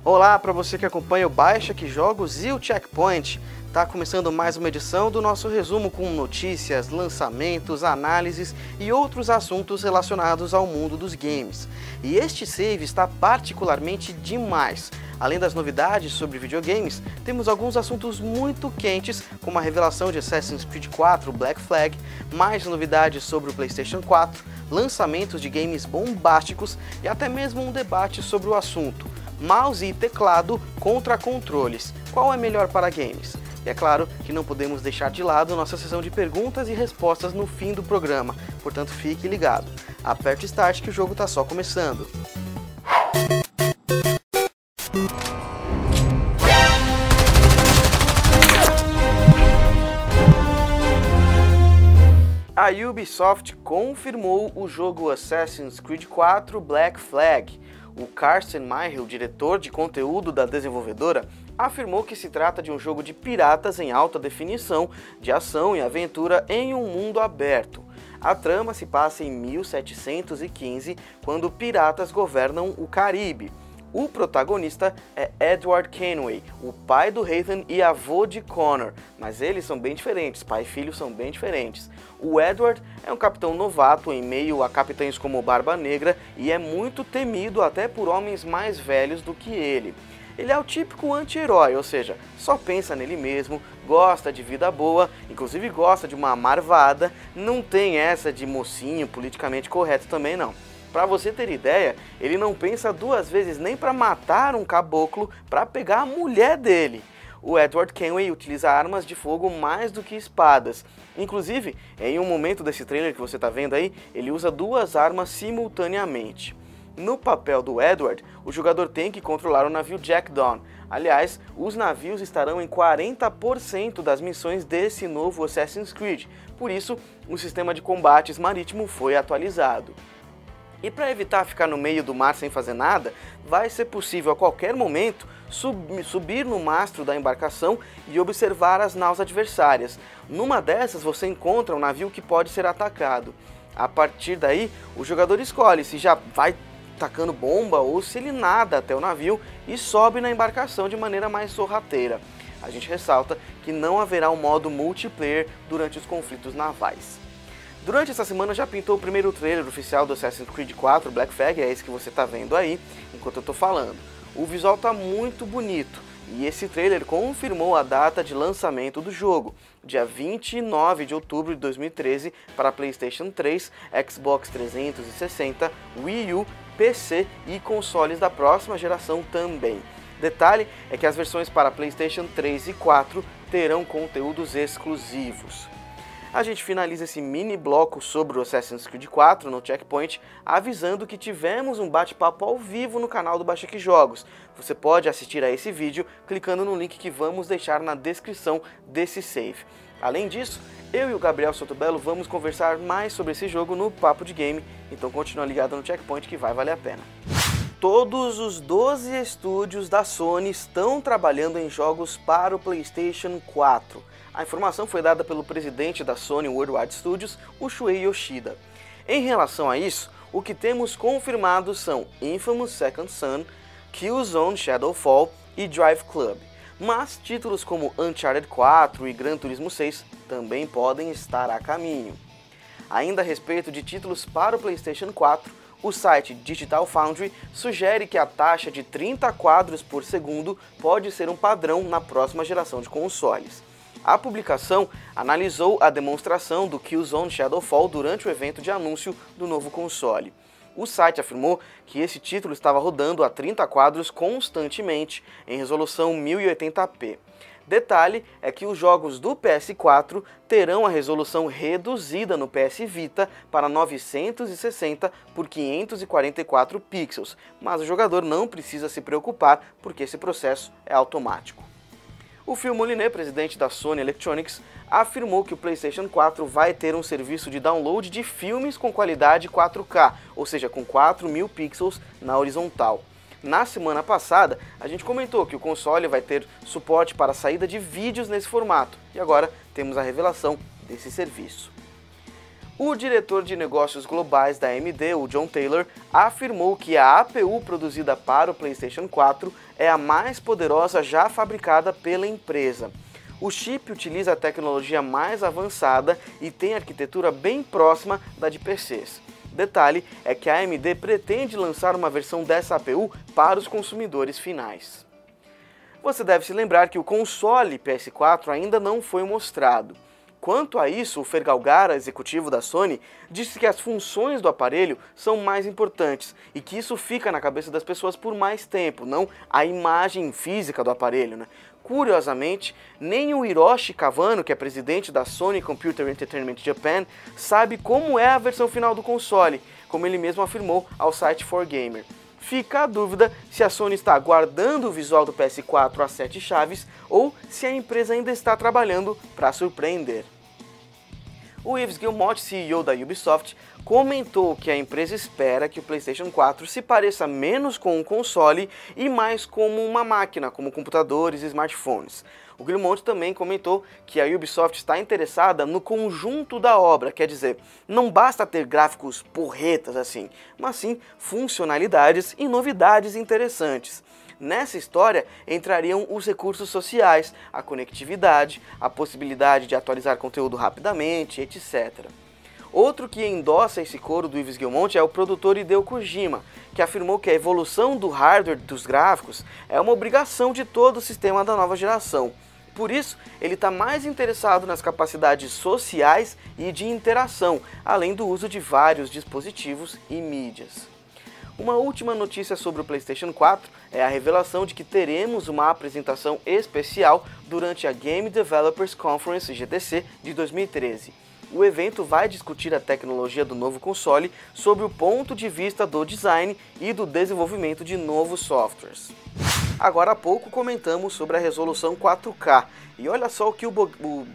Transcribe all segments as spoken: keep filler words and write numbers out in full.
Olá para você que acompanha o Baixa Aqui Jogos e o Checkpoint. Tá começando mais uma edição do nosso resumo com notícias, lançamentos, análises e outros assuntos relacionados ao mundo dos games. E este save está particularmente demais. Além das novidades sobre videogames, temos alguns assuntos muito quentes, como a revelação de Assassin's Creed quatro Black Flag, mais novidades sobre o PlayStation quatro, lançamentos de games bombásticos e até mesmo um debate sobre o assunto. Mouse e teclado contra controles. Qual é melhor para games? E é claro que não podemos deixar de lado nossa sessão de perguntas e respostas no fim do programa, portanto fique ligado. Aperte Start que o jogo está só começando. A Ubisoft confirmou o jogo Assassin's Creed quatro Black Flag. O Carsten Myhill, diretor de conteúdo da desenvolvedora, afirmou que se trata de um jogo de piratas em alta definição, de ação e aventura em um mundo aberto. A trama se passa em mil setecentos e quinze, quando piratas governam o Caribe. O protagonista é Edward Kenway, o pai do Ethan e avô de Connor, mas eles são bem diferentes, pai e filho são bem diferentes. O Edward é um capitão novato em meio a capitães como Barba Negra e é muito temido até por homens mais velhos do que ele. Ele é o típico anti-herói, ou seja, só pensa nele mesmo, gosta de vida boa, inclusive gosta de uma marvada, não tem essa de mocinho politicamente correto também não. Para você ter ideia, ele não pensa duas vezes nem para matar um caboclo para pegar a mulher dele. O Edward Kenway utiliza armas de fogo mais do que espadas. Inclusive, em um momento desse trailer que você está vendo aí, ele usa duas armas simultaneamente. No papel do Edward, o jogador tem que controlar o navio Jack Dawn. Aliás, os navios estarão em quarenta por cento das missões desse novo Assassin's Creed. Por isso, o sistema de combates marítimo foi atualizado. E para evitar ficar no meio do mar sem fazer nada, vai ser possível a qualquer momento sub subir no mastro da embarcação e observar as naus adversárias. Numa dessas você encontra um navio que pode ser atacado. A partir daí, o jogador escolhe se já vai tacando bomba ou se ele nada até o navio e sobe na embarcação de maneira mais sorrateira. A gente ressalta que não haverá um modo multiplayer durante os conflitos navais. Durante essa semana já pintou o primeiro trailer oficial do Assassin's Creed quatro Black Flag, é esse que você está vendo aí, enquanto eu estou falando. O visual está muito bonito e esse trailer confirmou a data de lançamento do jogo, dia vinte e nove de outubro de dois mil e treze, para PlayStation três, Xbox trezentos e sessenta, Wii U, P C e consoles da próxima geração também. Detalhe é que as versões para PlayStation três e quatro terão conteúdos exclusivos. A gente finaliza esse mini bloco sobre o Assassin's Creed quatro no Checkpoint, avisando que tivemos um bate-papo ao vivo no canal do Baixa Aqui Jogos. Você pode assistir a esse vídeo clicando no link que vamos deixar na descrição desse save. Além disso, eu e o Gabriel Sotobello vamos conversar mais sobre esse jogo no Papo de Game, então continua ligado no Checkpoint que vai valer a pena. Todos os doze estúdios da Sony estão trabalhando em jogos para o PlayStation quatro. A informação foi dada pelo presidente da Sony Worldwide Studios, o Shuei Yoshida. Em relação a isso, o que temos confirmado são Infamous Second Son, Killzone Shadowfall e Drive Club. Mas títulos como Uncharted quatro e Gran Turismo seis também podem estar a caminho. Ainda a respeito de títulos para o PlayStation quatro, o site Digital Foundry sugere que a taxa de trinta quadros por segundo pode ser um padrão na próxima geração de consoles. A publicação analisou a demonstração do Killzone Shadowfall durante o evento de anúncio do novo console. O site afirmou que esse título estava rodando a trinta quadros constantemente, em resolução mil e oitenta p. Detalhe é que os jogos do P S quatro terão a resolução reduzida no P S Vita para novecentos e sessenta por quinhentos e quarenta e quatro pixels, mas o jogador não precisa se preocupar porque esse processo é automático. O Phil Moliné, presidente da Sony Electronics, afirmou que o PlayStation quatro vai ter um serviço de download de filmes com qualidade quatro K, ou seja, com quatro mil pixels na horizontal. Na semana passada, a gente comentou que o console vai ter suporte para a saída de vídeos nesse formato, e agora temos a revelação desse serviço. O diretor de negócios globais da A M D, o John Taylor, afirmou que a A P U produzida para o PlayStation quatro é a mais poderosa já fabricada pela empresa. O chip utiliza a tecnologia mais avançada e tem arquitetura bem próxima da de P Cs. Detalhe é que a A M D pretende lançar uma versão dessa A P U para os consumidores finais. Você deve se lembrar que o console P S quatro ainda não foi mostrado. Quanto a isso, o Fergal Gara, executivo da Sony, disse que as funções do aparelho são mais importantes e que isso fica na cabeça das pessoas por mais tempo, não a imagem física do aparelho, né? Curiosamente, nem o Hiroshi Kawano, que é presidente da Sony Computer Entertainment Japan, sabe como é a versão final do console, como ele mesmo afirmou ao site four gamer. Fica a dúvida se a Sony está guardando o visual do P S quatro às sete chaves ou se a empresa ainda está trabalhando para surpreender. O Yves Guillemot, C E O da Ubisoft, comentou que a empresa espera que o PlayStation quatro se pareça menos com um console e mais como uma máquina, como computadores e smartphones. O Guillemot também comentou que a Ubisoft está interessada no conjunto da obra, quer dizer, não basta ter gráficos porretas assim, mas sim funcionalidades e novidades interessantes. Nessa história entrariam os recursos sociais, a conectividade, a possibilidade de atualizar conteúdo rapidamente, etcétera. Outro que endossa esse coro do Yves Guillemot é o produtor Hideo Kojima, que afirmou que a evolução do hardware dos gráficos é uma obrigação de todo o sistema da nova geração. Por isso, ele está mais interessado nas capacidades sociais e de interação, além do uso de vários dispositivos e mídias. Uma última notícia sobre o PlayStation quatro é a revelação de que teremos uma apresentação especial durante a Game Developers Conference G D C de dois mil e treze. O evento vai discutir a tecnologia do novo console sob o ponto de vista do design e do desenvolvimento de novos softwares. Agora há pouco comentamos sobre a resolução quatro K, e olha só o que o... Bo... o...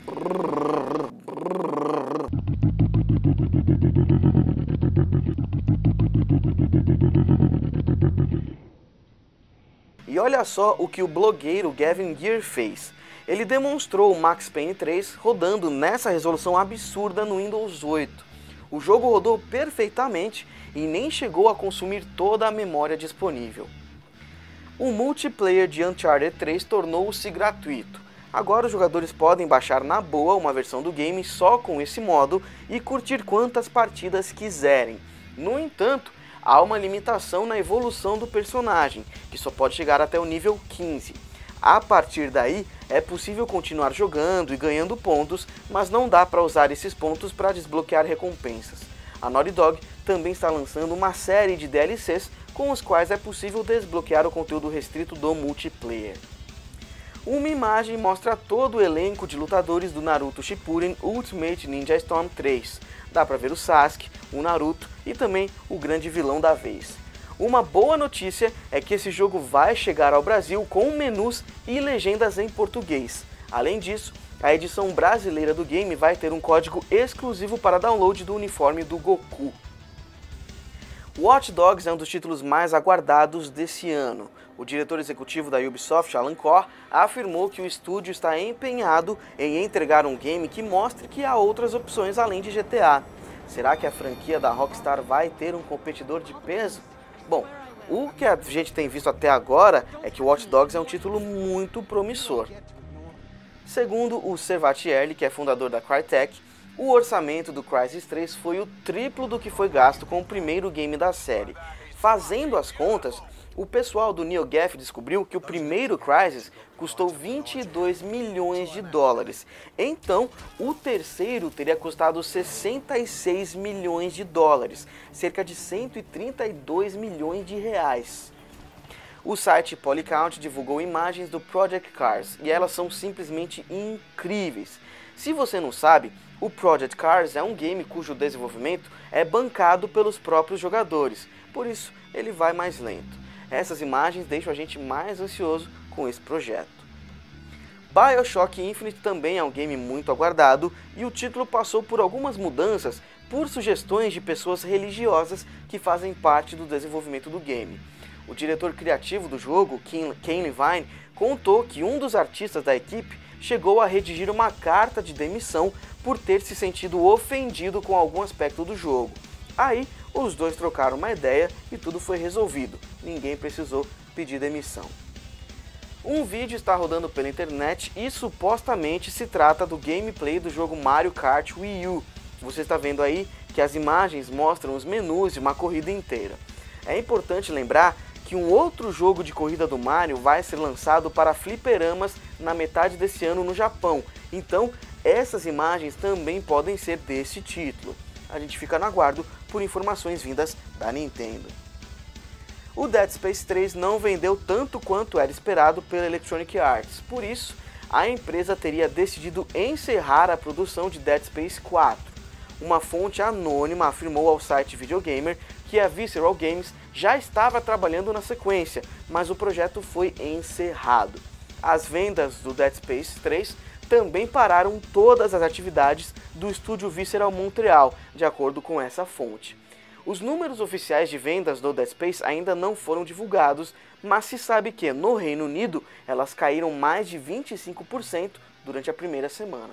E olha só o que o blogueiro Gavin Gear fez. Ele demonstrou o Max Payne três rodando nessa resolução absurda no Windows oito. O jogo rodou perfeitamente e nem chegou a consumir toda a memória disponível. O multiplayer de Uncharted três tornou-se gratuito. Agora os jogadores podem baixar na boa uma versão do game só com esse modo e curtir quantas partidas quiserem. No entanto, há uma limitação na evolução do personagem, que só pode chegar até o nível quinze. A partir daí, é possível continuar jogando e ganhando pontos, mas não dá para usar esses pontos para desbloquear recompensas. A Naughty Dog também está lançando uma série de D L Cs com os quais é possível desbloquear o conteúdo restrito do multiplayer. Uma imagem mostra todo o elenco de lutadores do Naruto Shippuden Ultimate Ninja Storm três. Dá para ver o Sasuke, o Naruto e também o grande vilão da vez. Uma boa notícia é que esse jogo vai chegar ao Brasil com menus e legendas em português. Além disso, a edição brasileira do game vai ter um código exclusivo para download do uniforme do Goku. Watch Dogs é um dos títulos mais aguardados desse ano. O diretor executivo da Ubisoft, Alan Corr, afirmou que o estúdio está empenhado em entregar um game que mostre que há outras opções além de G T A. Será que a franquia da Rockstar vai ter um competidor de peso? Bom, o que a gente tem visto até agora é que Watch Dogs é um título muito promissor. Segundo o Servatielli, que é fundador da Crytek, o orçamento do Crysis três foi o triplo do que foi gasto com o primeiro game da série. Fazendo as contas, o pessoal do NeoGAF descobriu que o primeiro Crysis custou vinte e dois milhões de dólares. Então, o terceiro teria custado sessenta e seis milhões de dólares, cerca de cento e trinta e dois milhões de reais. O site Polycount divulgou imagens do Project Cars e elas são simplesmente incríveis. Se você não sabe, o Project Cars é um game cujo desenvolvimento é bancado pelos próprios jogadores, por isso ele vai mais lento. Essas imagens deixam a gente mais ansioso com esse projeto. BioShock Infinite também é um game muito aguardado e o título passou por algumas mudanças por sugestões de pessoas religiosas que fazem parte do desenvolvimento do game. O diretor criativo do jogo, Ken Levine, contou que um dos artistas da equipe chegou a redigir uma carta de demissão por ter se sentido ofendido com algum aspecto do jogo. Aí, os dois trocaram uma ideia e tudo foi resolvido. Ninguém precisou pedir demissão. Um vídeo está rodando pela internet e supostamente se trata do gameplay do jogo Mario Kart Wii U. Você está vendo aí que as imagens mostram os menus de uma corrida inteira. É importante lembrar que um outro jogo de corrida do Mario vai ser lançado para fliperamas na metade desse ano no Japão. Então, essas imagens também podem ser desse título. A gente fica no aguardo por informações vindas da Nintendo. O Dead Space três não vendeu tanto quanto era esperado pela Electronic Arts, por isso a empresa teria decidido encerrar a produção de Dead Space quatro. Uma fonte anônima afirmou ao site Videogamer que a Visceral Games já estava trabalhando na sequência, mas o projeto foi encerrado. As vendas do Dead Space três também pararam todas as atividades do estúdio Visceral Montreal, de acordo com essa fonte. Os números oficiais de vendas do Dead Space ainda não foram divulgados, mas se sabe que no Reino Unido elas caíram mais de vinte e cinco por cento durante a primeira semana.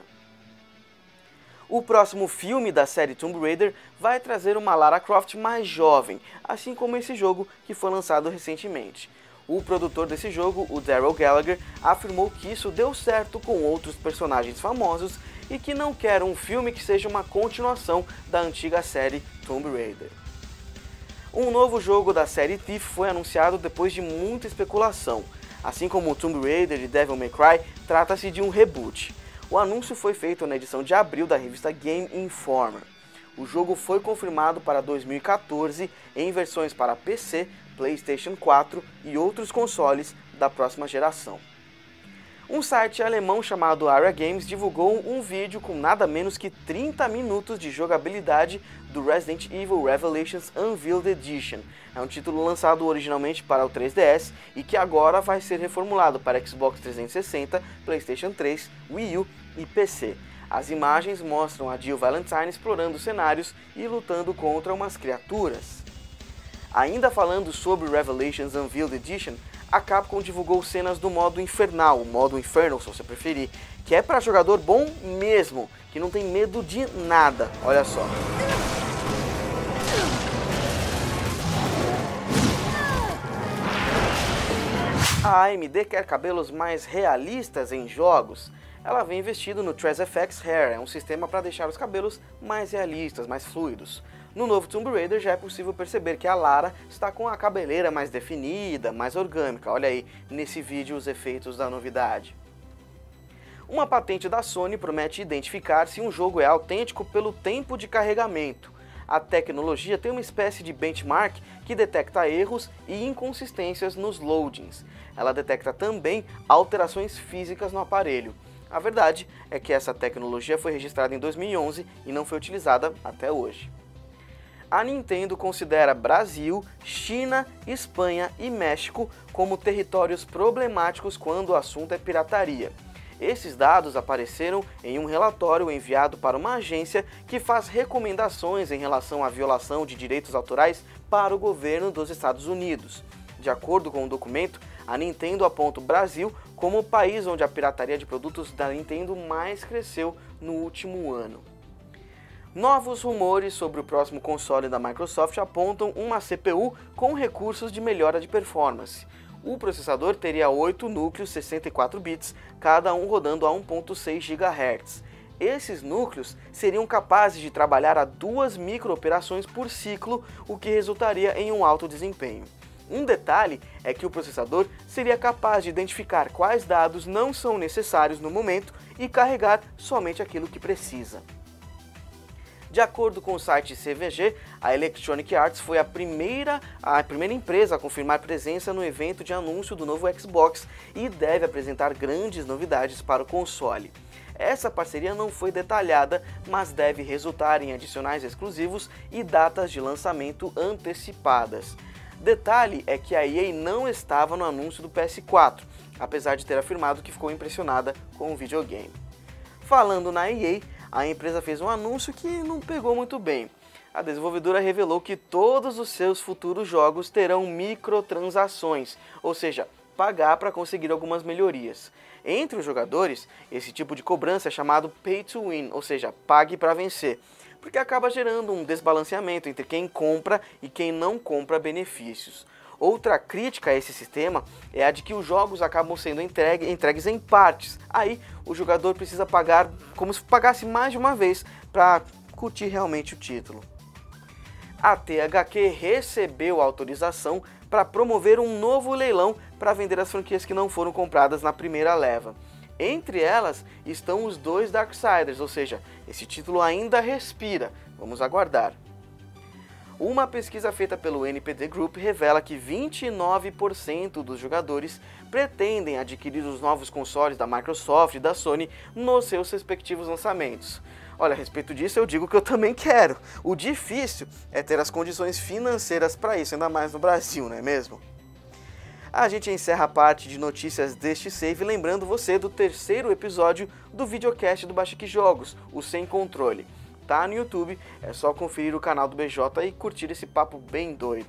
O próximo filme da série Tomb Raider vai trazer uma Lara Croft mais jovem, assim como esse jogo que foi lançado recentemente. O produtor desse jogo, o Daryl Gallagher, afirmou que isso deu certo com outros personagens famosos e que não quer um filme que seja uma continuação da antiga série Tomb Raider. Um novo jogo da série Thief foi anunciado depois de muita especulação. Assim como o Tomb Raider e Devil May Cry, trata-se de um reboot. O anúncio foi feito na edição de abril da revista Game Informer. O jogo foi confirmado para dois mil e quatorze em versões para P C, PlayStation quatro e outros consoles da próxima geração. Um site alemão chamado Aria Games divulgou um vídeo com nada menos que trinta minutos de jogabilidade do Resident Evil Revelations Unveiled Edition. É um título lançado originalmente para o três D S e que agora vai ser reformulado para Xbox trezentos e sessenta, PlayStation três, Wii U e P C. As imagens mostram a Jill Valentine explorando cenários e lutando contra umas criaturas. Ainda falando sobre Revelations Unveiled Edition, a Capcom divulgou cenas do modo Infernal, o modo Infernal se você preferir, que é para jogador bom mesmo, que não tem medo de nada, olha só. A A M D quer cabelos mais realistas em jogos. Ela vem investindo no TraceFX Hair, é um sistema para deixar os cabelos mais realistas, mais fluidos. No novo Tomb Raider já é possível perceber que a Lara está com a cabeleira mais definida, mais orgânica. Olha aí nesse vídeo os efeitos da novidade. Uma patente da Sony promete identificar se um jogo é autêntico pelo tempo de carregamento. A tecnologia tem uma espécie de benchmark que detecta erros e inconsistências nos loadings. Ela detecta também alterações físicas no aparelho. A verdade é que essa tecnologia foi registrada em dois mil e onze e não foi utilizada até hoje. A Nintendo considera Brasil, China, Espanha e México como territórios problemáticos quando o assunto é pirataria. Esses dados apareceram em um relatório enviado para uma agência que faz recomendações em relação à violação de direitos autorais para o governo dos Estados Unidos. De acordo com o documento, a Nintendo aponta o Brasil como o país onde a pirataria de produtos da Nintendo mais cresceu no último ano. Novos rumores sobre o próximo console da Microsoft apontam uma C P U com recursos de melhora de performance. O processador teria oito núcleos sessenta e quatro bits, cada um rodando a um ponto seis gigahertz. Esses núcleos seriam capazes de trabalhar a duas micro-operações por ciclo, o que resultaria em um alto desempenho. Um detalhe é que o processador seria capaz de identificar quais dados não são necessários no momento e carregar somente aquilo que precisa. De acordo com o site C V G, a Electronic Arts foi a primeira, a primeira empresa a confirmar presença no evento de anúncio do novo Xbox e deve apresentar grandes novidades para o console. Essa parceria não foi detalhada, mas deve resultar em adicionais exclusivos e datas de lançamento antecipadas. Detalhe é que a E A não estava no anúncio do P S quatro, apesar de ter afirmado que ficou impressionada com o videogame. Falando na E A, a empresa fez um anúncio que não pegou muito bem. A desenvolvedora revelou que todos os seus futuros jogos terão microtransações, ou seja, pagar para conseguir algumas melhorias. Entre os jogadores, esse tipo de cobrança é chamado Pay to Win, ou seja, pague para vencer, porque acaba gerando um desbalanceamento entre quem compra e quem não compra benefícios. Outra crítica a esse sistema é a de que os jogos acabam sendo entregue, entregues em partes. Aí o jogador precisa pagar como se pagasse mais de uma vez para curtir realmente o título. A T H Q recebeu autorização para promover um novo leilão para vender as franquias que não foram compradas na primeira leva. Entre elas estão os dois Darksiders, ou seja, esse título ainda respira. Vamos aguardar. Uma pesquisa feita pelo N P D Group revela que vinte e nove por cento dos jogadores pretendem adquirir os novos consoles da Microsoft e da Sony nos seus respectivos lançamentos. Olha, a respeito disso eu digo que eu também quero. O difícil é ter as condições financeiras para isso, ainda mais no Brasil, não é mesmo? A gente encerra a parte de notícias deste save lembrando você do terceiro episódio do videocast do Baixa Aqui Jogos, o Sem Controle. Tá no YouTube, é só conferir o canal do B J e curtir esse papo bem doido.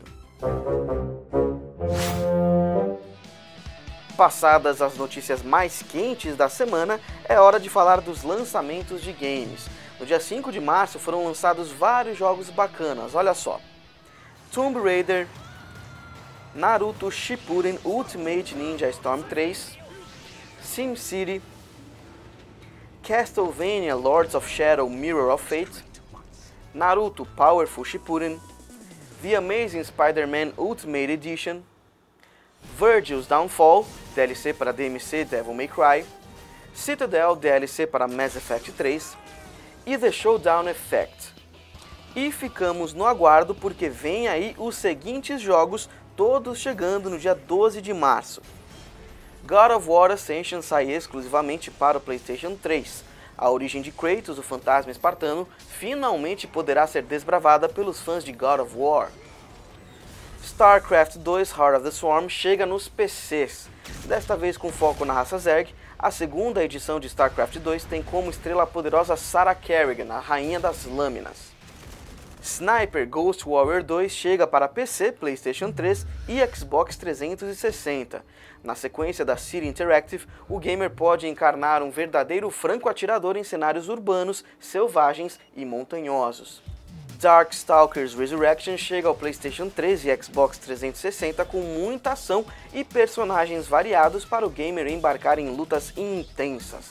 Passadas as notícias mais quentes da semana, é hora de falar dos lançamentos de games. No dia cinco de março foram lançados vários jogos bacanas, olha só. Tomb Raider, Naruto Shippuden Ultimate Ninja Storm três, SimCity, Castlevania Lords of Shadow Mirror of Fate, Naruto Powerful Shippuden, The Amazing Spider-Man Ultimate Edition, Virgil's Downfall, D L C para D M C Devil May Cry, Citadel D L C para Mass Effect três e The Showdown Effect. E ficamos no aguardo porque vem aí os seguintes jogos, todos chegando no dia doze de março. God of War Ascension sai exclusivamente para o PlayStation três. A origem de Kratos, o fantasma espartano, finalmente poderá ser desbravada pelos fãs de God of War. StarCraft dois Heart of the Swarm chega nos P Cs. Desta vez com foco na raça Zerg, a segunda edição de StarCraft dois tem como estrela a poderosa Sarah Kerrigan, a rainha das lâminas. Sniper Ghost Warrior dois chega para P C, PlayStation três e Xbox trezentos e sessenta. Na sequência da City Interactive, o gamer pode encarnar um verdadeiro franco-atirador em cenários urbanos, selvagens e montanhosos. Darkstalkers Resurrection chega ao PlayStation três e Xbox trezentos e sessenta com muita ação e personagens variados para o gamer embarcar em lutas intensas.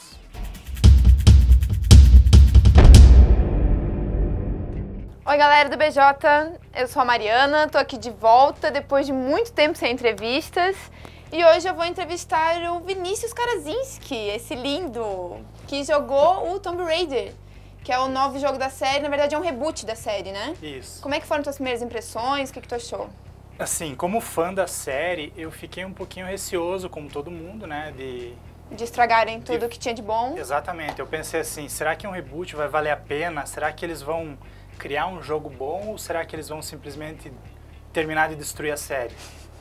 Oi galera do B J, eu sou a Mariana, tô aqui de volta depois de muito tempo sem entrevistas e hoje eu vou entrevistar o Vinícius Karazinski, esse lindo, que jogou o Tomb Raider, que é o novo jogo da série, na verdade é um reboot da série, né? Isso. Como é que foram tuas primeiras impressões, o que, que tu achou? Assim, como fã da série, eu fiquei um pouquinho receoso, como todo mundo, né, de... De estragarem tudo de... que tinha de bom? Exatamente, eu pensei assim, será que um reboot vai valer a pena? Será que eles vão criar um jogo bom ou será que eles vão simplesmente terminar de destruir a série?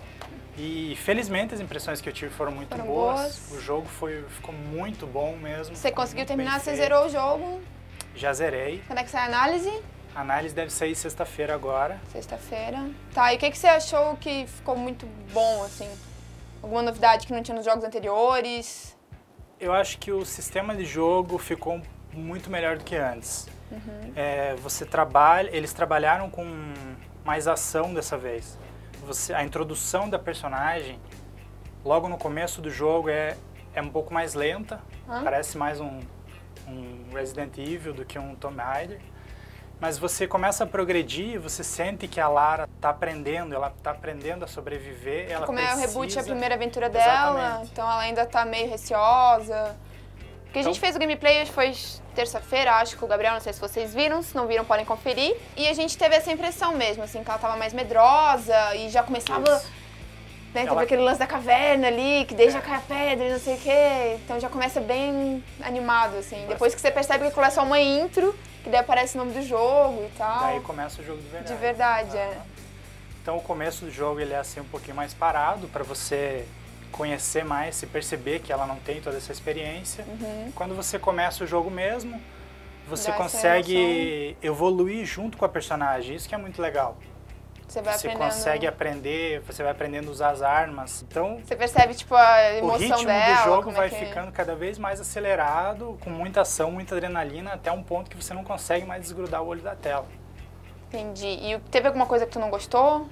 E felizmente as impressões que eu tive foram muito foram boas. boas. O jogo foi, ficou muito bom mesmo. Você conseguiu terminar, você feito. zerou o jogo? Já zerei. Quando é que sai a análise? A análise deve sair sexta-feira agora. Sexta-feira. Tá, e o que, que você achou que ficou muito bom, assim? Alguma novidade que não tinha nos jogos anteriores? Eu acho que o sistema de jogo ficou muito melhor do que antes. Uhum. É, você trabalha, eles trabalharam com mais ação dessa vez. Você, a introdução da personagem, logo no começo do jogo, é, é um pouco mais lenta. Hã? Parece mais um, um Resident Evil do que um Tomb Raider. Mas você começa a progredir, você sente que a Lara está aprendendo, ela está aprendendo a sobreviver. Ela Como precisa... é o reboot, a primeira aventura dela, Exatamente. Então ela ainda está meio receosa. Porque a gente Então... fez o gameplay, hoje foi terça-feira, acho que o Gabriel, não sei se vocês viram, se não viram podem conferir. E a gente teve essa impressão mesmo, assim, que ela estava mais medrosa e já começava, Isso. né, teve ela... aquele lance da caverna ali, que daí É. já cai a pedra e não sei o quê. Então já começa bem animado, assim. Mas... Depois que você percebe que aquilo é só uma intro, que daí aparece o nome do jogo e tal. Daí começa o jogo de verdade. De verdade, é. Então o começo do jogo ele é assim um pouquinho mais parado para você conhecer mais, se perceber que ela não tem toda essa experiência. Uhum. Quando você começa o jogo mesmo, você Dá essa consegue evoluir junto com a personagem, isso que é muito legal. Você vai você aprendendo... consegue aprender, você vai aprendendo a usar as armas. Então, você percebe, tipo, a emoção o ritmo dela, do jogo como vai é que... ficando cada vez mais acelerado, com muita ação, muita adrenalina, até um ponto que você não consegue mais desgrudar o olho da tela. Entendi. E teve alguma coisa que tu não gostou?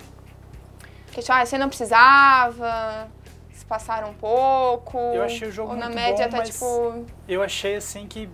Que ah, você não precisava, se passaram um pouco... Eu achei o jogo ou muito na média bom, tá, mas tipo... eu achei assim que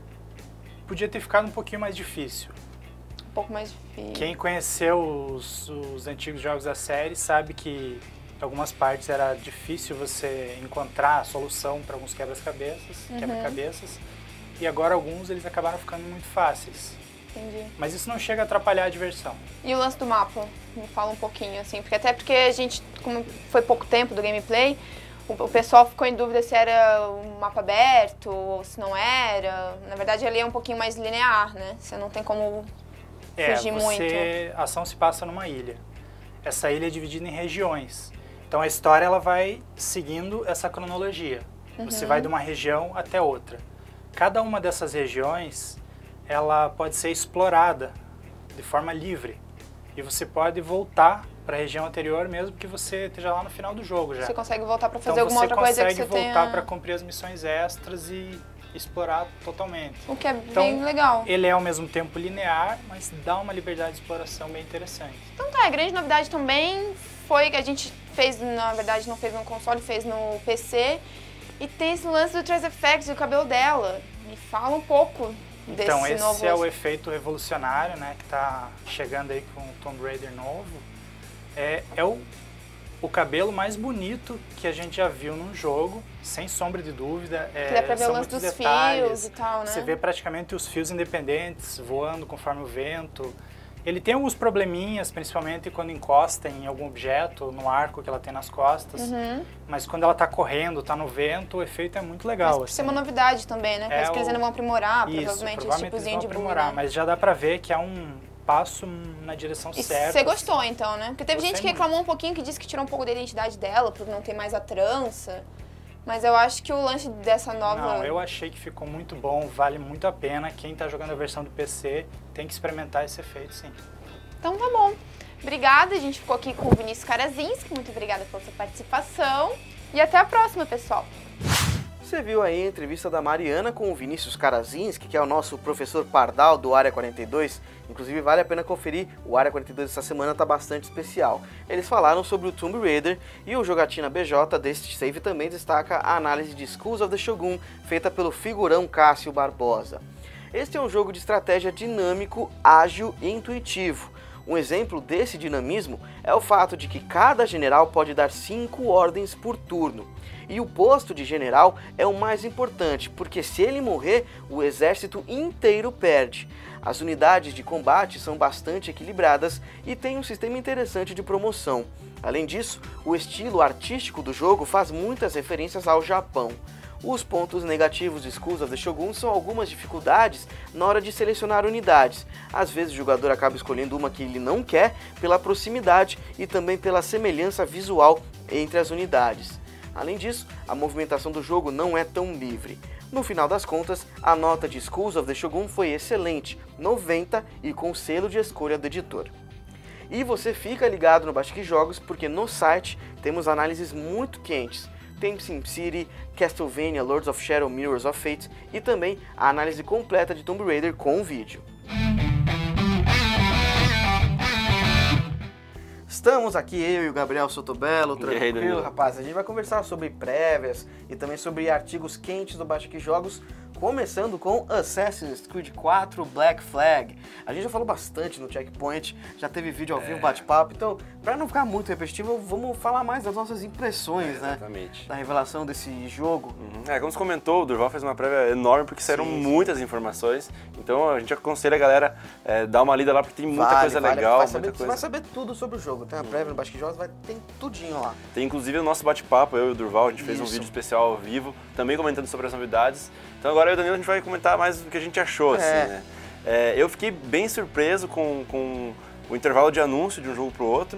podia ter ficado um pouquinho mais difícil. Um pouco mais difícil. Quem conheceu os, os antigos jogos da série sabe que em algumas partes era difícil você encontrar a solução para alguns quebra-cabeças, Uhum. quebra-cabeças, e agora alguns eles acabaram ficando muito fáceis. Entendi. Mas isso não chega a atrapalhar a diversão. E o lance do mapa? Me fala um pouquinho, assim, porque até porque a gente, como foi pouco tempo do gameplay, o, o pessoal ficou em dúvida se era um mapa aberto ou se não era. Na verdade, ele é um pouquinho mais linear, né? Você não tem como É, fugir você, muito. a ação se passa numa ilha. Essa ilha é dividida em regiões. Então a história ela vai seguindo essa cronologia. Você Uhum. vai de uma região até outra. Cada uma dessas regiões, ela pode ser explorada de forma livre. E você pode voltar para a região anterior mesmo que você esteja lá no final do jogo já. Você consegue voltar para fazer Então alguma você outra coisa que você consegue voltar tenha... para cumprir as missões extras e explorar totalmente. O que é Então, bem legal. Ele é ao mesmo tempo linear, mas dá uma liberdade de exploração bem interessante. Então tá, a grande novidade também foi que a gente fez, na verdade não fez no console, fez no P C. E tem esse lance do Trace Effects, do cabelo dela. Me fala um pouco desse Então esse novo... é o efeito revolucionário, né, que está chegando aí com o Tomb Raider novo. É, é o, o cabelo mais bonito que a gente já viu num jogo, sem sombra de dúvida. É, Que dá pra ver o são lance muitos dos detalhes. fios e tal, né? Você vê praticamente os fios independentes voando conforme o vento. Ele tem alguns probleminhas, principalmente quando encosta em algum objeto, no arco que ela tem nas costas. Uhum. Mas quando ela está correndo, está no vento, o efeito é muito legal. Mas por ser uma novidade também, né? Parece É que eles o- ainda vão aprimorar, Isso, provavelmente, esse provavelmente eles tipozinho vão de bug, aprimorar, né? mas já dá pra ver que é um passo na direção E certa. você gostou, então, né? Porque teve Gostei gente que muito. reclamou um pouquinho, que disse que tirou um pouco da identidade dela, por não ter mais a trança. Mas eu acho que o lance dessa nova... Não, eu achei que ficou muito bom, vale muito a pena. Quem tá jogando a versão do P C tem que experimentar esse efeito, sim. Então tá bom. Obrigada, a gente ficou aqui com o Vinícius Karazinski. Muito obrigada pela sua participação. E até a próxima, pessoal. Você viu aí a entrevista da Mariana com o Vinícius Karazinski, que é o nosso professor Pardal do Área quarenta e dois. Inclusive vale a pena conferir, o Área quarenta e dois essa semana está bastante especial. Eles falaram sobre o Tomb Raider e o Jogatina B J deste save também destaca a análise de Schools of the Shogun, feita pelo figurão Cássio Barbosa. Este é um jogo de estratégia dinâmico, ágil e intuitivo. Um exemplo desse dinamismo é o fato de que cada general pode dar cinco ordens por turno. E o posto de general é o mais importante, porque se ele morrer, o exército inteiro perde. As unidades de combate são bastante equilibradas e tem um sistema interessante de promoção. Além disso, o estilo artístico do jogo faz muitas referências ao Japão. Os pontos negativos de Schools of the Shogun são algumas dificuldades na hora de selecionar unidades. Às vezes o jogador acaba escolhendo uma que ele não quer pela proximidade e também pela semelhança visual entre as unidades. Além disso, a movimentação do jogo não é tão livre. No final das contas, a nota de Schools of the Shogun foi excelente, noventa e com selo de escolha do editor. E você fica ligado no Basic Jogos porque no site temos análises muito quentes. Tem SimCity, Castlevania, Lords of Shadow, Mirrors of Fate e também a análise completa de Tomb Raider com vídeo. Estamos aqui, eu e o Gabriel Sotobello, tranquilo, rapaz. A gente vai conversar sobre prévias e também sobre artigos quentes do Basic Jogos, começando com Assassin's Creed quatro Black Flag. A gente já falou bastante no Checkpoint, já teve vídeo ao vivo, bate-papo, então, para não ficar muito repetitivo, vamos falar mais das nossas impressões, é, né? Exatamente. Da revelação desse jogo. Uhum. É, como você comentou, o Durval fez uma prévia enorme porque saíram Sim, sim. muitas informações, então a gente aconselha a galera é, dar uma lida lá porque tem muita Vale, coisa vale, legal, vai muita saber, coisa. Você vai saber tudo sobre o jogo, tem a prévia no Basic Jogos, vai ter tudinho lá. Tem inclusive o nosso bate-papo, eu e o Durval, a gente fez um Isso. vídeo especial ao vivo, também comentando sobre as novidades. Então agora eu e o Danilo a gente vai comentar mais o que a gente achou, É. assim, né? É, eu fiquei bem surpreso com, com o intervalo de anúncio de um jogo pro outro,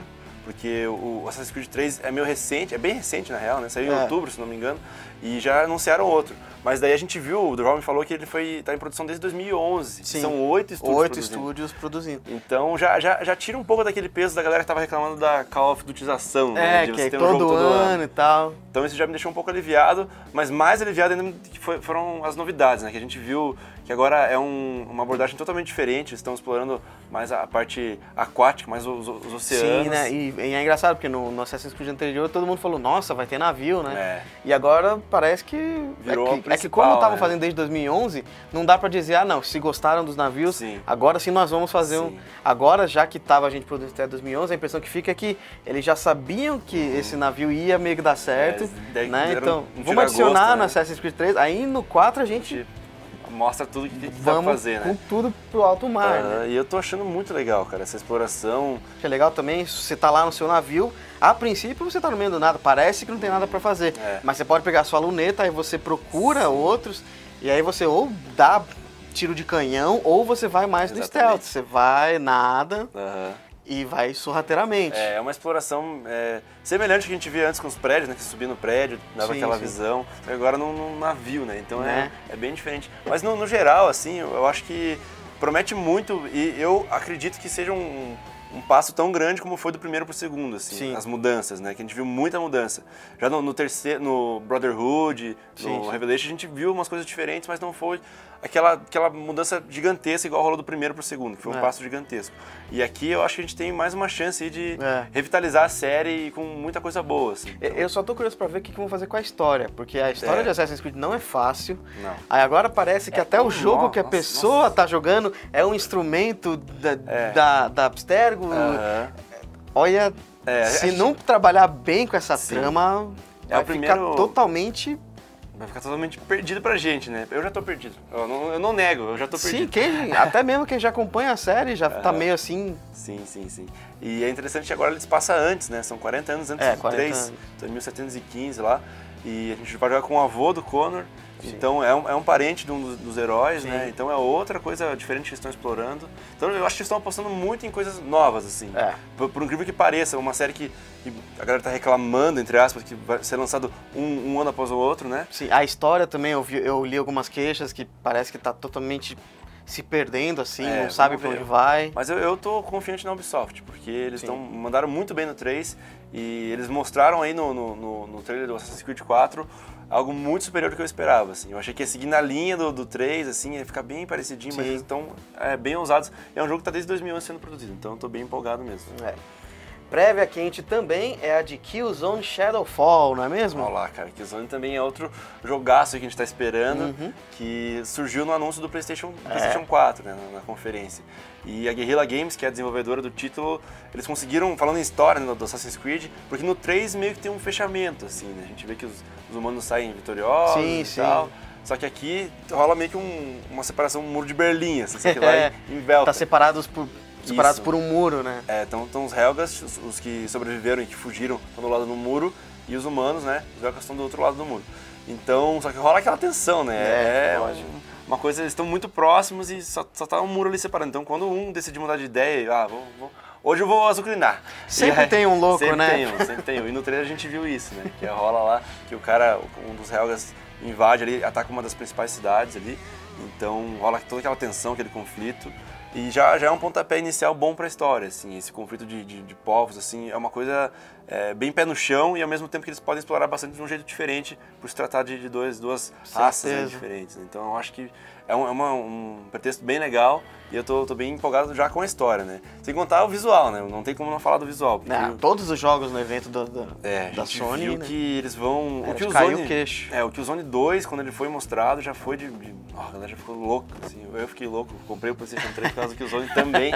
porque o Assassin's Creed três é meio recente, é bem recente na real, né? Saiu em É. outubro, se não me engano, e já anunciaram outro. Mas daí a gente viu, o Durval me falou que ele foi tá em produção desde dois mil e onze. Sim. São oito estúdios Oito produzindo. estúdios produzindo. Então já, já, já tira um pouco daquele peso da galera que tava reclamando da Call of Dutização, né? É, De que você é ter um jogo todo ano e tal. Então isso já me deixou um pouco aliviado, mas mais aliviado ainda que foi, foram as novidades, né? Que a gente viu que agora é um, uma abordagem totalmente diferente, eles estão explorando mais a parte aquática, mais os, os oceanos. Sim, né? E, e é engraçado, porque no, no Assassin's Creed anterior todo mundo falou, nossa, vai ter navio, né? É. E agora parece que... Virou é o que, é que principal, como estavam né? fazendo desde dois mil e onze, não dá pra dizer, ah não, se gostaram dos navios, Sim. agora sim nós vamos fazer um... Sim. Agora, já que tava a gente produzindo até dois mil e onze, a impressão que fica é que eles já sabiam que esse navio ia meio que dar certo, É, daí né? deram Então, um vamos tira-gosto, adicionar né? no Assassin's Creed três, aí no quatro a A gente... gente mostra tudo que, que dá pra Vamos fazer, com né? tudo pro alto mar, Ah, né? E eu tô achando muito legal, cara, essa exploração. Que é legal também, você tá lá no seu navio, a princípio você tá no meio do nada, parece que não tem nada pra fazer. É. Mas você pode pegar a sua luneta, aí você procura outros, e aí você ou dá tiro de canhão, ou você vai mais no Exatamente. stealth. Você vai, nada, Aham. e vai sorrateiramente. É, é uma exploração é, semelhante ao que a gente via antes com os prédios, né? Que você subia no prédio, dava Sim, aquela sim. visão. Agora num, num navio, né? Então Né? é, é bem diferente. Mas no, no geral, assim, eu, eu acho que promete muito e eu acredito que seja um, um passo tão grande como foi do primeiro pro segundo, assim, Sim. as mudanças, né? Que a gente viu muita mudança. Já no, no terceiro, no Brotherhood, Sim, no sim. Revelation, a gente viu umas coisas diferentes, mas não foi aquela, aquela mudança gigantesca igual rolou do primeiro pro segundo, que foi um É. passo gigantesco. E aqui eu acho que a gente tem mais uma chance aí de É. revitalizar a série com muita coisa boa, assim. Eu- Eu só tô curioso pra ver o que que vão fazer com a história, porque a história É. de Assassin's Creed não é fácil. Não. Aí agora parece que É, até o oh, jogo que a nossa, pessoa tá jogando é um instrumento da, É. da, da Abstergo. Aham. Olha, É, a se gente- não trabalhar bem com essa Sim. trama, É vai o primeiro- ficar totalmente... Vai ficar totalmente perdido pra gente, né? Eu já tô perdido. Eu não, eu não nego, eu já tô Sim, perdido. quem, até mesmo quem já acompanha a série já tá meio assim... Sim, sim, sim. E é interessante que agora eles passam antes, né? São quarenta anos antes É, do quarenta três. anos. Então, em mil setecentos e quinze lá. E a gente vai jogar com o avô do Connor. Sim. Então é um, é um parente de um dos, dos heróis, Sim. né? Então é outra coisa diferente que eles estão explorando. Então eu acho que eles estão apostando muito em coisas novas, assim. É. Por, por incrível que pareça, uma série que, que a galera tá reclamando, entre aspas, que vai ser lançado um, um ano após o outro, né? Sim, a história também, eu, vi, eu li algumas queixas que parece que tá totalmente se perdendo, assim, É, não sabe vamos pra ver. onde vai. Mas eu, eu tô confiante na Ubisoft, porque eles Sim. tão, mandaram muito bem no três e eles mostraram aí no, no, no, no trailer do Assassin's Creed quatro algo muito superior do que eu esperava, assim. Eu achei que ia seguir na linha do, do três, assim, ia ficar bem parecidinho, mas Sim. eles estão é, bem ousados. É um jogo que tá desde dois mil e onze sendo produzido, então eu tô bem empolgado mesmo. É. Prévia quente também é a de Killzone Shadowfall, não é mesmo? Olha lá, cara, Killzone também é outro jogaço que a gente tá esperando, Uhum. que surgiu no anúncio do PlayStation, É. PlayStation quatro, né, na, na conferência. E a Guerrilla Games, que é a desenvolvedora do título, eles conseguiram, falando em história, né, do Assassin's Creed, porque no três meio que tem um fechamento, assim, né? A gente vê que os, os humanos saem vitoriosos Sim, e sim. tal. Só que aqui rola meio que um- uma separação, um muro de Berlim, assim, só que lá em, em Velta. Tá separados por, separados Isso. por um muro, né? É, então, então os Helgas, os, os que sobreviveram e que fugiram, estão do lado do muro, e os humanos, né, os Helgas estão do outro lado do muro. Então, só que rola aquela tensão, né? É, É, lógico. um- uma coisa, eles estão muito próximos e só, só tá um muro ali separando. Então, quando um decide mudar de ideia, ah, vou, vou- hoje eu vou azucrinar. Sempre E aí- tem um louco, sempre né? Tem um, sempre tem um. E no trailer a gente viu isso, né? Que rola lá, que o cara, um dos Helgas invade ali, ataca uma das principais cidades ali. Então, rola toda aquela tensão, aquele conflito. E já, já é um pontapé inicial bom pra história, assim, esse conflito de, de, de povos, assim, é uma coisa é, bem pé no chão e ao mesmo tempo que eles podem explorar bastante de um jeito diferente por se tratar de, de dois, duas raças, né, Certeza. diferentes. Então eu acho que é, um, é uma- um pretexto bem legal e eu tô, tô bem empolgado já com a história, né? Sem contar o visual, né? Não tem como não falar do visual. Porque Ah, todos os jogos no evento do, do- é, a da gente Sony, viu né? que eles vão... Era o de que cair o queixo. É, o Killzone dois, quando ele foi mostrado, já foi de... de ó, a galera já ficou louca, assim. Eu fiquei louco, comprei o PlayStation três por causa do Killzone também.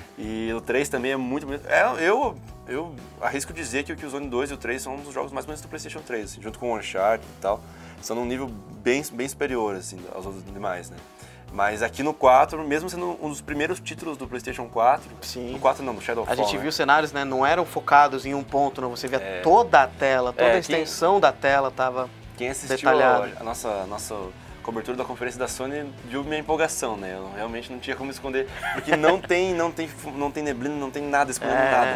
E o três também é muito bonito. É, eu, eu arrisco dizer que o Killzone dois e o três são um dos jogos mais bonitos do PlayStation três, assim, junto com o Uncharted e tal. São num nível bem, bem superior, assim, aos outros demais, né? Mas aqui no quatro, mesmo sendo um dos primeiros títulos do PlayStation quatro, Sim. no quatro não, no Shadowfall, A gente né? viu cenários, né? Não eram focados em um ponto, não. Você via É. toda a tela, toda É, a extensão da tela tava... Quem assistiu detalhado. a, a nossa, nossa cobertura da conferência da Sony viu minha empolgação, né? Eu realmente não tinha como esconder, porque não tem, não tem, fu- não tem neblina, não tem nada escondendo É. nada.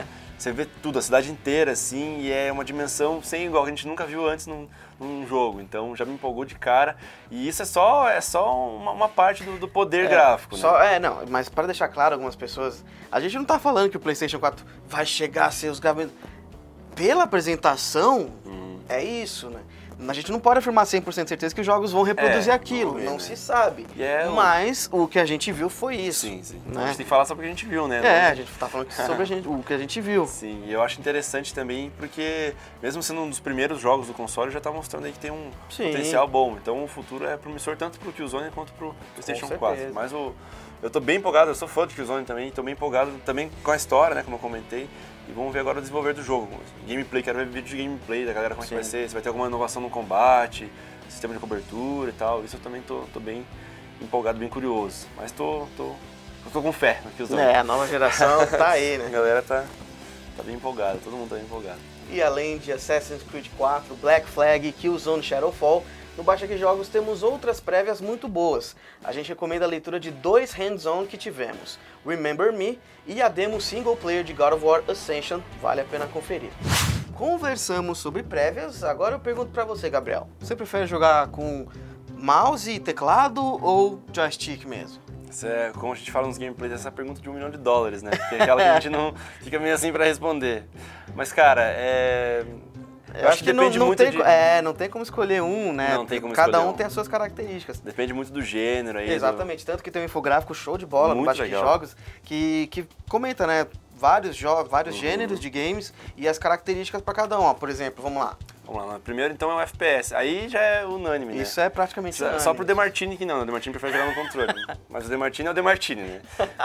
você vê tudo, a cidade inteira, assim, e é uma dimensão sem igual, que a gente nunca viu antes num, num jogo. Então já me empolgou de cara. E isso é só, é só uma, uma parte do, do poder é, gráfico, só, né? É, não, mas para deixar claro algumas pessoas, a gente não tá falando que o PlayStation quatro vai chegar a ser os gráficos. Pela apresentação, hum. é isso, né? A gente não pode afirmar cem por cento de certeza que os jogos vão reproduzir é, aquilo, ver, não né? se sabe. Yeah, mas o que a gente viu foi isso. Sim, sim. Né? Então a gente tem que falar sobre o que a gente viu, né? É, a gente tá falando sobre a gente, o que a gente viu. Sim, e eu acho interessante também porque, mesmo sendo um dos primeiros jogos do console, já tá mostrando aí que tem um sim. potencial bom. Então o futuro é promissor tanto pro Killzone quanto pro PlayStation quatro. Mas o, eu tô bem empolgado, eu sou fã do Killzone também, tô bem empolgado também com a história, né, como eu comentei. E vamos ver agora o desenvolver do jogo. Gameplay, quero ver vídeo de gameplay da galera, como é que vai ser, se vai ter alguma inovação no combate, sistema de cobertura e tal. Isso eu também tô, tô bem empolgado, bem curioso. Mas tô, tô, tô com fé no Killzone. É, a nova geração tá aí, né? A galera tá, tá bem empolgada, todo mundo tá bem empolgado. E além de Assassin's Creed quatro, Black Flag e Killzone Shadowfall, no Baixa Aqui Jogos temos outras prévias muito boas. A gente recomenda a leitura de dois hands-on que tivemos, Remember Me e a demo single player de God of War Ascension, vale a pena conferir. Conversamos sobre prévias, agora eu pergunto pra você, Gabriel. Você prefere jogar com mouse e teclado ou joystick mesmo? Isso é, como a gente fala nos gameplays, essa pergunta de um milhão de dólares, né? Porque é aquela que a gente não fica meio assim pra responder. Mas, cara, é... Eu, eu acho, acho que, que depende não, não muito tem, de... É, não tem como escolher um, né? Não tem como Cada escolher um, um tem as suas características. Depende muito do gênero aí. Exatamente, do... tanto que tem um infográfico show de bola muito no Baixa Aqui Jogos que, que comenta, né, vários jogos, vários uhum. gêneros de games e as características para cada um. Ó, por exemplo, vamos lá. Vamos lá, primeiro então é o F P S, aí já é unânime, né? Isso é praticamente Só, unânime. Só pro DeMartini que não, o DeMartini prefere jogar no controle. Mas o DeMartini é o DeMartini, né?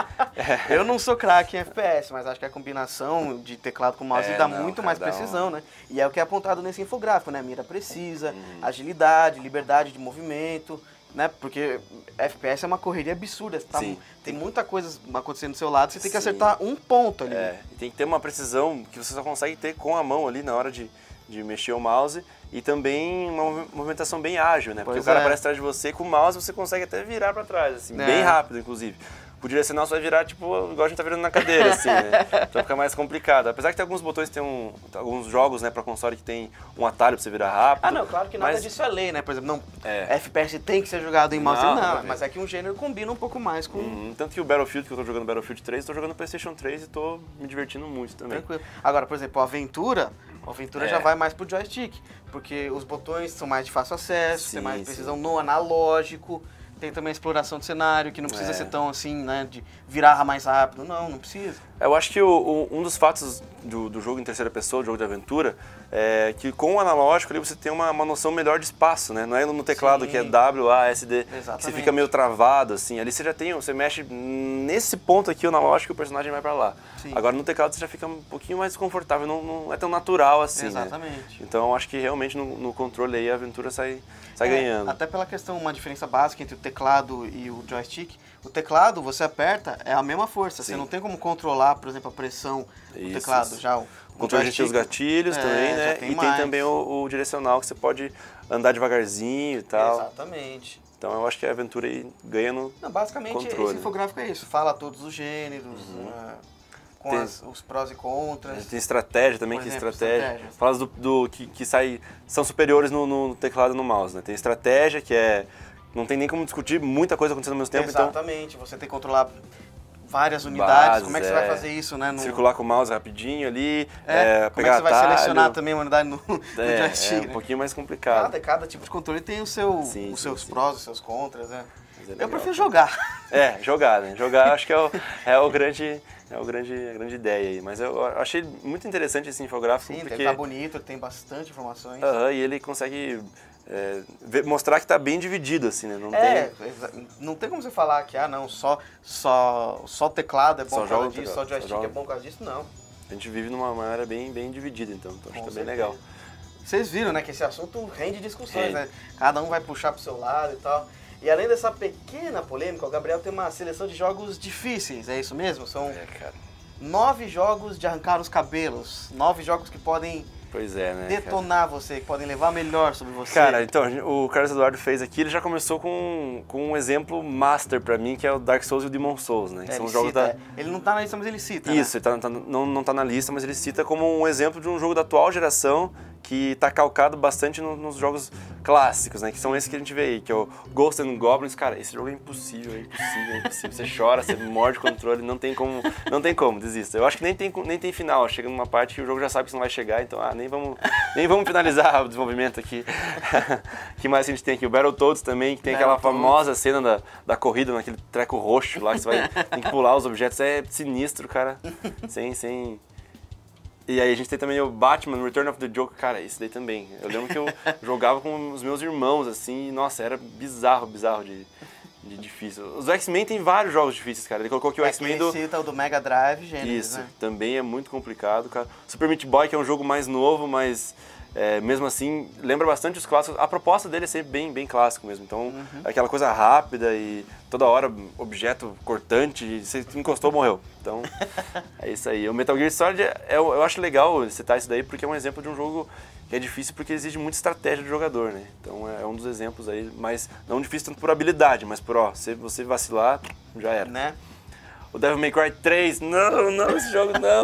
É. Eu não sou craque em F P S, mas acho que a combinação de teclado com mouse é, dá não, muito mais precisão, um... né? E é o que é apontado nesse infográfico, né? Mira precisa, hum. agilidade, liberdade de movimento, né? Porque F P S é uma correria absurda, tá? Tem muita coisa acontecendo do seu lado, você tem que Sim. acertar um ponto ali. É, e tem que ter uma precisão que você só consegue ter com a mão ali na hora de, de mexer o mouse e também uma movimentação bem ágil, né? Porque pois o cara é. aparece atrás de você, com o mouse você consegue até virar pra trás, assim, é. bem rápido, inclusive. Com o direcional você vai virar, tipo, igual a gente tá virando na cadeira, assim, né? Então fica mais complicado. Apesar que tem alguns botões, tem um, alguns jogos, né, pra console que tem um atalho pra você virar rápido. Ah, não, claro que nada mas... disso é lei, né? Por exemplo, não, é. F P S tem que ser jogado em mouse, não, não mas é que um gênero combina um pouco mais com... Uhum, tanto que o Battlefield, que eu tô jogando Battlefield três, tô jogando PlayStation três e tô me divertindo muito também. Tranquilo. Agora, por exemplo, a Aventura, a Aventura é. já vai mais pro joystick, porque os botões são mais de fácil acesso, sim, tem mais precisão sim. no analógico. Tem também a exploração do cenário, que não precisa é. ser tão assim, né, de virar mais rápido. Não, não precisa. Eu acho que o, o, um dos fatos do, do jogo em terceira pessoa, do jogo de aventura, é que com o analógico ali você tem uma, uma noção melhor de espaço, né? Não é no teclado Sim. que é W, A, S, D, Exatamente. que você fica meio travado, assim. Ali você já tem, você mexe nesse ponto aqui, o analógico, e o personagem vai pra lá. Sim. Agora no teclado você já fica um pouquinho mais desconfortável, não, não é tão natural assim, Exatamente. né? Então eu acho que realmente no, no controle aí a aventura sai, sai é, ganhando. Até pela questão, uma diferença básica entre o teclado e o joystick. O teclado, você aperta, é a mesma força. Sim. Você não tem como controlar, por exemplo, a pressão do Isso. teclado. Já o, o controle de os gatilhos é, também, né? Tem e mais. tem também o, o direcional, que você pode andar devagarzinho e tal. Exatamente. Então eu acho que a aventura aí ganha no Não, basicamente, controle. esse infográfico é isso. Fala todos os gêneros, uhum. uh, com tem, as, os prós e contras. Tem estratégia também, por que exemplo, estratégia. estratégias. Fala do, do que, que sai, são superiores no, no teclado e no mouse, né? Tem estratégia, que é... Não tem nem como discutir muita coisa acontecendo ao mesmo tempo, Exatamente, então... você tem que controlar várias unidades, Bases, como é que você é, vai fazer isso, né? No... Circular com o mouse rapidinho ali, é, é, como pegar é que você vai atalho. selecionar também uma unidade no, no é, joystick, É um né? pouquinho mais complicado. Cada, cada tipo de controle tem o seu, sim, os seus sim, prós, sim. os seus contras, né? É Eu prefiro jogar. É, jogar, né? Jogar acho que é o, é o grande... É o grande, a grande ideia aí, mas eu achei muito interessante esse infográfico. Sim, porque... tá bonito, tem bastante informações. Uhum, e ele consegue é, ver, mostrar que tá bem dividido, assim, né? Não é, tem... não tem como você falar que, ah, não, só, só, só teclado é bom só por causa joga, disso, só joystick só é bom por causa disso, não. A gente vive numa área bem, bem dividida, então, então acho que tá bem legal. Vocês viram, né, que esse assunto rende discussões, rende. né? Cada um vai puxar pro seu lado e tal. E além dessa pequena polêmica, o Gabriel tem uma seleção de jogos difíceis, é isso mesmo? São... É, cara. Nove jogos de arrancar os cabelos, nove jogos que podem Pois é, né? detonar cara. você, que podem levar melhor sobre você? Cara, então, o Carlos Eduardo fez aqui, ele já começou com, com um exemplo master pra mim, que é o Dark Souls e o Demon Souls, né? Que é, são ele jogos cita, da... é. Ele não tá na lista, mas ele cita, Isso, né? ele tá, tá, não, não tá na lista, mas ele cita como um exemplo de um jogo da atual geração que tá calcado bastante no, nos jogos clássicos, né? Que são esses que a gente vê aí, que é o Ghosts and Goblins. Cara, esse jogo é impossível, é impossível, é impossível. Você chora, você morde o controle, não tem como, não tem como, desista. Eu acho que nem tem, nem tem final, chega numa parte que o jogo já sabe que você não vai chegar, então ah, nem vamos, nem vamos finalizar o desenvolvimento aqui. O que mais a gente tem aqui? O Battletoads também, que tem aquela famosa cena da, da corrida naquele treco roxo lá, que você vai, tem que pular os objetos, é sinistro, cara, sem, sem... E aí a gente tem também o Batman, Return of the Joker, cara, esse daí também. Eu lembro que eu jogava com os meus irmãos, assim, e, nossa, era bizarro, bizarro de, de difícil. Os X-Men tem vários jogos difíceis, cara. Ele colocou aqui o é, X-Men ele do... cita o do Mega Drive, Genesis, Isso, né? também é muito complicado, cara. Super Meat Boy, que é um jogo mais novo, mas... É, mesmo assim, lembra bastante os clássicos. A proposta dele é ser bem, bem clássico mesmo. Então, uhum. aquela coisa rápida e toda hora objeto cortante, você encostou, morreu. Então, é isso aí. O Metal Gear Solid, é, eu, eu acho legal citar isso daí, porque é um exemplo de um jogo que é difícil porque exige muita estratégia do jogador, né? Então, é um dos exemplos aí, mas não difícil tanto por habilidade, mas por, ó, se você vacilar, já era. Né? O Devil May Cry três, não, não, esse jogo não.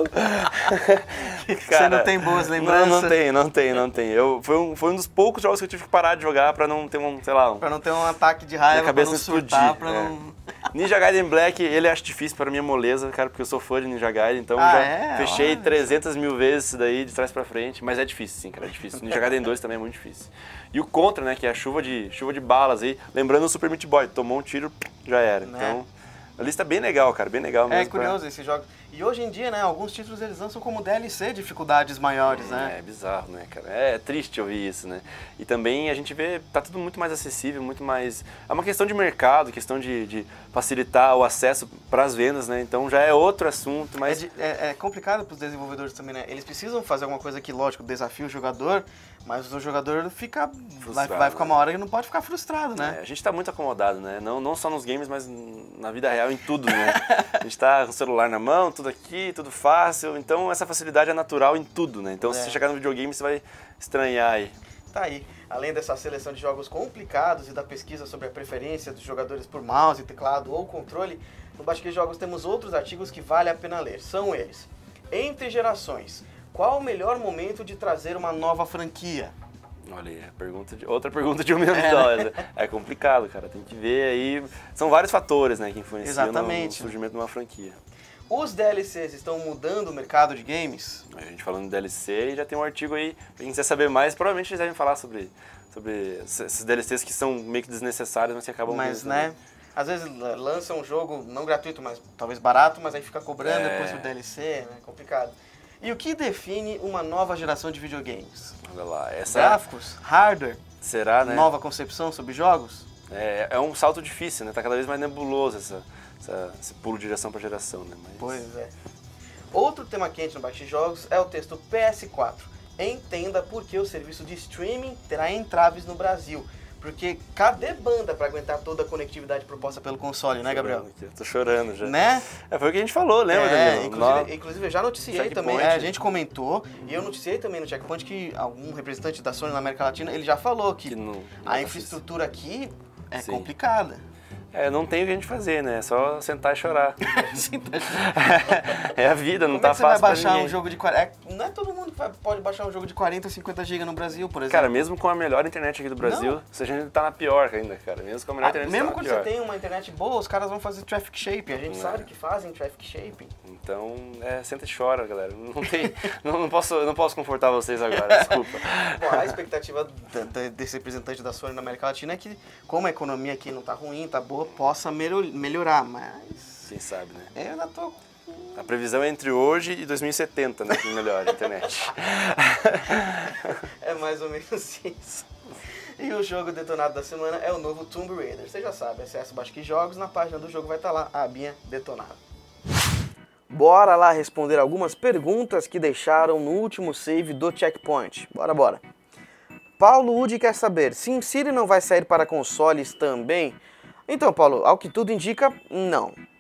Cara, você não tem boas lembranças? Não, não tem, não tem, não tem. Eu, foi, um, foi um dos poucos jogos que eu tive que parar de jogar pra não ter um, sei lá... Um, pra não ter um ataque de raiva, cabeça pra não explodir, surtar, pra é. não... Ninja Gaiden Black, ele acho difícil para minha moleza, cara, porque eu sou fã de Ninja Gaiden, então ah, já é? fechei Olha. trezentas mil vezes isso daí, de trás pra frente, mas é difícil sim, cara, é difícil. Ninja Gaiden dois também é muito difícil. E o Contra, né, que é a chuva de, chuva de balas aí, lembrando o Super Meat Boy, tomou um tiro, já era, né? Então... A lista é bem legal, cara, bem legal mesmo. É curioso pra... esse jogo. E hoje em dia, né, alguns títulos eles lançam como D L C dificuldades maiores, é, né? É bizarro, né, cara? É triste ouvir isso, né? E também a gente vê, tá tudo muito mais acessível, muito mais... É uma questão de mercado, questão de, de facilitar o acesso para as vendas, né? Então já é outro assunto, mas... É, de, é, é complicado para os desenvolvedores também, né? Eles precisam fazer alguma coisa que, lógico, desafia o jogador, mas o jogador fica, vai, vai ficar uma hora que não pode ficar frustrado, né? É, a gente tá muito acomodado, né? Não, não só nos games, mas na vida real, em tudo, né? A gente tá com o celular na mão, tudo aqui, tudo fácil, então essa facilidade é natural em tudo, né? Então é. se você chegar no videogame, você vai estranhar aí. Tá aí. Além dessa seleção de jogos complicados e da pesquisa sobre a preferência dos jogadores por mouse, teclado ou controle, no Basquete Jogos temos outros artigos que vale a pena ler. São eles: entre gerações, qual o melhor momento de trazer uma nova franquia? Olha aí, pergunta de, outra pergunta de um milhão de dólares. É complicado, cara. Tem que ver aí. São vários fatores, né, que influenciam no, no surgimento de uma franquia. Os D L Cs estão mudando o mercado de games? A gente falando de D L C e já tem um artigo aí, quem quiser saber mais, provavelmente eles devem falar sobre, sobre esses D L Cs que são meio que desnecessários, mas que acabam... Mas, né, também. Às vezes lançam um jogo não gratuito, mas talvez barato, mas aí fica cobrando é. depois do D L C, né, complicado. E o que define uma nova geração de videogames? Olha lá, essa... Gráficos, hardware, será, né? Nova concepção sobre jogos? É, é um salto difícil, né, tá cada vez mais nebuloso essa... Essa, esse pulo de geração para geração, né? Mas... Pois é. Outro tema quente no Basquete Jogos é o texto P S quatro. Entenda por que o serviço de streaming terá entraves no Brasil. Porque cadê banda para aguentar toda a conectividade proposta pelo console, né, Gabriel? Eu tô chorando já. Né? É, foi o que a gente falou, lembra, é, Danilo? Inclusive, no... inclusive, eu já noticiei também, é, a gente comentou, e eu noticiei também no Checkpoint que algum representante da Sony na América Latina, ele já falou que, que não, não a infraestrutura aqui é Sim. complicada. É, não tem o que a gente fazer, né? É só sentar e chorar. É a vida, não Como tá é que fácil você vai baixar pra um jogo de quarenta... É, não é todo mundo que vai, pode baixar um jogo de quarenta, cinquenta gigas no Brasil, por exemplo. Cara, mesmo com a melhor internet aqui do Brasil, você a gente tá na pior ainda, cara. Mesmo com a melhor ah, internet, mesmo tá quando pior. você tem uma internet boa, os caras vão fazer traffic shaping. A gente não sabe é. que fazem traffic shaping. Então, é, senta e chora, galera. Não tem... não, não, posso, não posso confortar vocês agora, desculpa. Bom, a expectativa desse representante da Sony na América Latina é que, como a economia aqui não tá ruim, tá boa, possa melhorar, mas... Quem sabe, né? Eu ainda tô... A previsão é entre hoje e dois mil e setenta, né, que melhora a internet. É mais ou menos isso. E o jogo detonado da semana é o novo Tomb Raider. Você já sabe, acessa o Basquete Jogos, na página do jogo vai estar lá a abinha detonada. Bora lá responder algumas perguntas que deixaram no último save do Checkpoint. Bora, bora. Paulo Udi quer saber, SimCity não vai sair para consoles também? Então, Paulo, ao que tudo indica, não.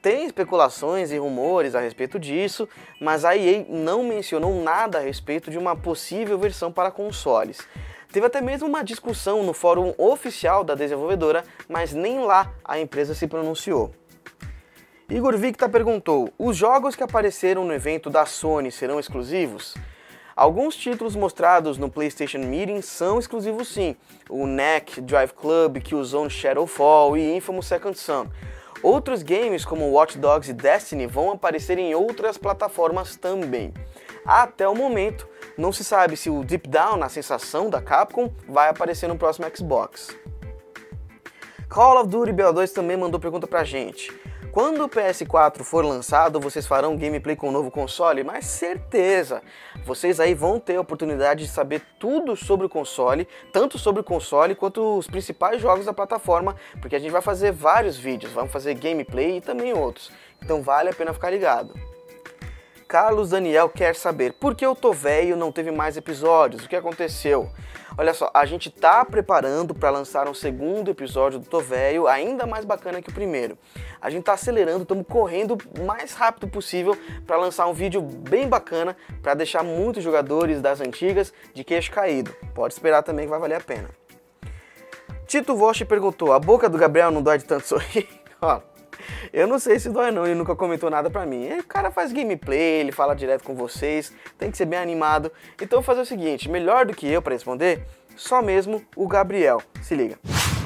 Tem especulações e rumores a respeito disso, mas a E A não mencionou nada a respeito de uma possível versão para consoles. Teve até mesmo uma discussão no fórum oficial da desenvolvedora, mas nem lá a empresa se pronunciou. Igor Victa perguntou, os jogos que apareceram no evento da Sony serão exclusivos? Alguns títulos mostrados no PlayStation Meeting são exclusivos sim, o N E C, Drive Club, Killzone Shadowfall e Infamous Second Son. Outros games como Watch Dogs e Destiny vão aparecer em outras plataformas também. Até o momento, não se sabe se o Deep Down, a sensação da Capcom, vai aparecer no próximo Xbox. Call of Duty B O dois também mandou pergunta pra gente. Quando o P S quatro for lançado, vocês farão gameplay com o novo console? Mas certeza! Vocês aí vão ter a oportunidade de saber tudo sobre o console, tanto sobre o console quanto os principais jogos da plataforma, porque a gente vai fazer vários vídeos, vamos fazer gameplay e também outros. Então vale a pena ficar ligado. Carlos Daniel quer saber, por que o Tô Velho não teve mais episódios? O que aconteceu? Olha só, a gente tá preparando para lançar um segundo episódio do Tô Velho, ainda mais bacana que o primeiro. A gente tá acelerando, estamos correndo o mais rápido possível para lançar um vídeo bem bacana, para deixar muitos jogadores das antigas de queixo caído. Pode esperar também que vai valer a pena. Tito Vosch perguntou, a boca do Gabriel não dói de tanto sorrir? Ó, eu não sei se dói não, ele nunca comentou nada pra mim. O cara faz gameplay, ele fala direto com vocês, tem que ser bem animado. Então eu vou fazer o seguinte, melhor do que eu pra responder, só mesmo o Gabriel. Se liga.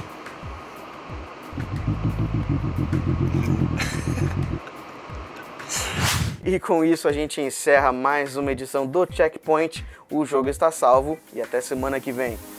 E com isso a gente encerra mais uma edição do Checkpoint. O jogo está salvo e até semana que vem.